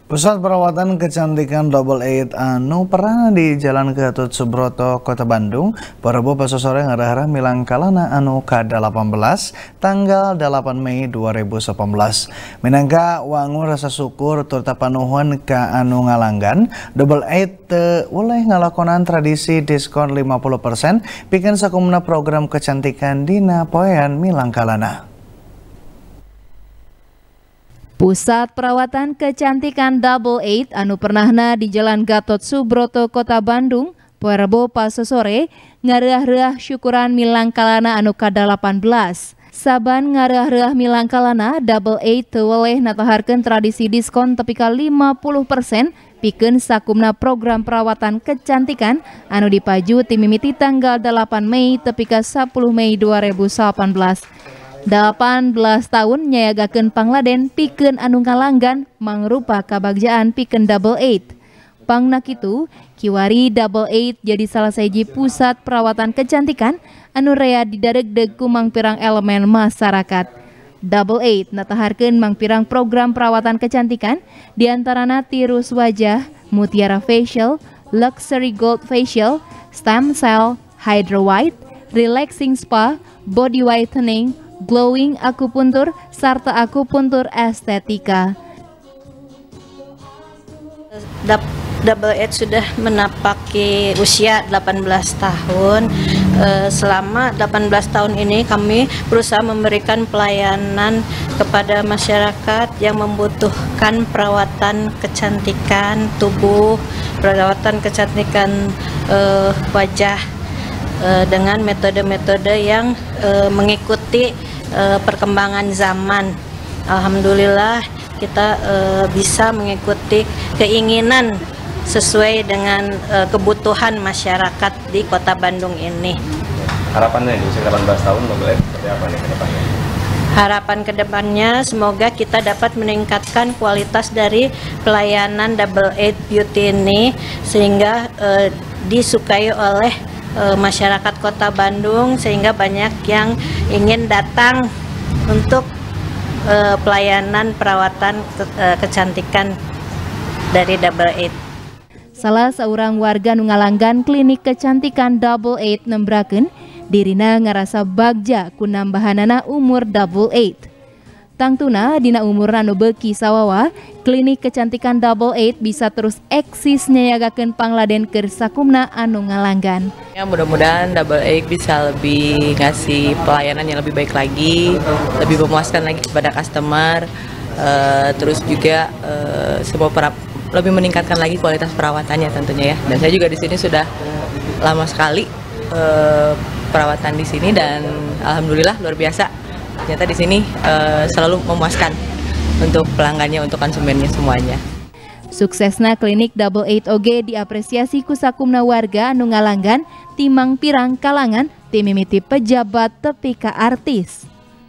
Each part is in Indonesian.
Pusat perawatan kecantikan Double Eight anu pernah di Jalan Gatot Subroto, Kota Bandung, Rebo pas sore ngarah milang kalana anu ke-18 tanggal 8 Mei 2018. Minangka wangun rasa syukur turta panuhun ka anu ngalanggan, Double Eight oleh ngalakonan tradisi diskon 50% pikeun sakumna program kecantikan dina poean milang kalana. Pusat perawatan kecantikan Double Eight anu pernahna di Jalan Gatot Subroto, Kota Bandung, Rebo pas sore ngareuah-reuah syukuran milang kalana anu ke-18. Saban ngareuah-reuah milang kalana, Double Eight teu weleh nataharkeun tradisi diskon tepi ka 50% pikeun sakumna program perawatan kecantikan anu dipaju ti mimiti tanggal 8 Mei tepi ka 10 Mei 2018. 18 tahun nyayagakeun pangladen pikeun anu ngalanggan mangrupa kabagjaan pikeun Double Eight. Pangna kitu, kiwari Double Eight jadi salah sahiji pusat perawatan kecantikan anu rea didaregdeg ku mangpirang elemen masyarakat. Double Eight nataharkeun mangpirang program perawatan kecantikan diantarana tirus wajah, mutiara facial, luxury gold facial, stem cell, hydro white, relaxing spa, body whitening, glowing akupuntur, serta akupuntur estetika. Double Eight sudah menapaki usia 18 tahun. Selama 18 tahun ini kami berusaha memberikan pelayanan kepada masyarakat yang membutuhkan perawatan kecantikan tubuh, perawatan kecantikan wajah dengan metode-metode yang mengikuti perkembangan zaman. Alhamdulillah kita bisa mengikuti keinginan sesuai dengan kebutuhan masyarakat di Kota Bandung ini. Harapannya di usia 18 tahun seperti apa nih ke depannya? Harapan kedepannya semoga kita dapat meningkatkan kualitas dari pelayanan Double Eight Beauty ini sehingga disukai oleh masyarakat Kota Bandung, sehingga banyak yang ingin datang untuk pelayanan perawatan kecantikan dari Double Eight. Salah seorang warga nu ngalanggan klinik kecantikan Double Eight nembrakeun dirina ngarasa bagja ku nambahanana umur Double Eight. Tangtuna dina umur anu beuki sawawa, klinik kecantikan Double Eight bisa terus eksis nyayagakeun pangladen keur sakumna anu ngalanggan. Ya, mudah-mudahan Double Eight bisa lebih ngasih pelayanan yang lebih baik lagi, lebih memuaskan lagi kepada customer, terus juga lebih meningkatkan lagi kualitas perawatannya tentunya ya. Dan saya juga di sini sudah lama sekali perawatan di sini dan alhamdulillah luar biasa. Ternyata di sini selalu memuaskan untuk pelanggannya, untuk konsumennya semuanya. Suksesna klinik Double Eight oge diapresiasi ku sakumna warga anu ngalanggan timang pirang kalangan ti mimiti pejabat tepi ka artis.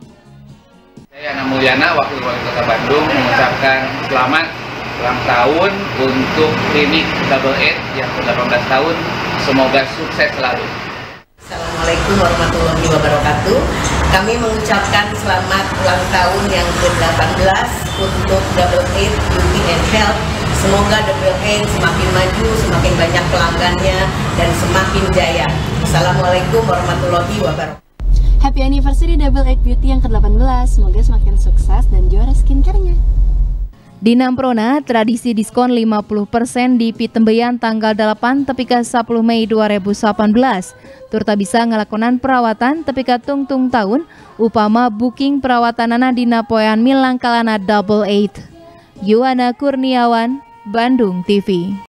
Saya Yana Mulyana, Wakil Wali Kota Bandung, mengucapkan selamat ulang tahun untuk klinik Double Eight yang ke-18 tahun. Semoga sukses selalu. Assalamualaikum warahmatullahi wabarakatuh. Kami mengucapkan selamat ulang tahun yang ke-18 untuk Double Eight Beauty and Health. Semoga Double Eight semakin maju, semakin banyak pelanggannya, dan semakin jaya. Assalamualaikum warahmatullahi wabarakatuh. Happy anniversary Double Eight Beauty yang ke-18. Semoga semakin sukses dan juara skincare-nya. Di Namprona, tradisi diskon 50% di Pitembeyan tanggal 8 tepi ka 10 Mei 2018. Turta bisa ngalakonan perawatan tepi ka tungtung tahun, upama booking perawatanana dina poean milang kalana Double Eight. Yuwana Kurniawan, Bandung TV.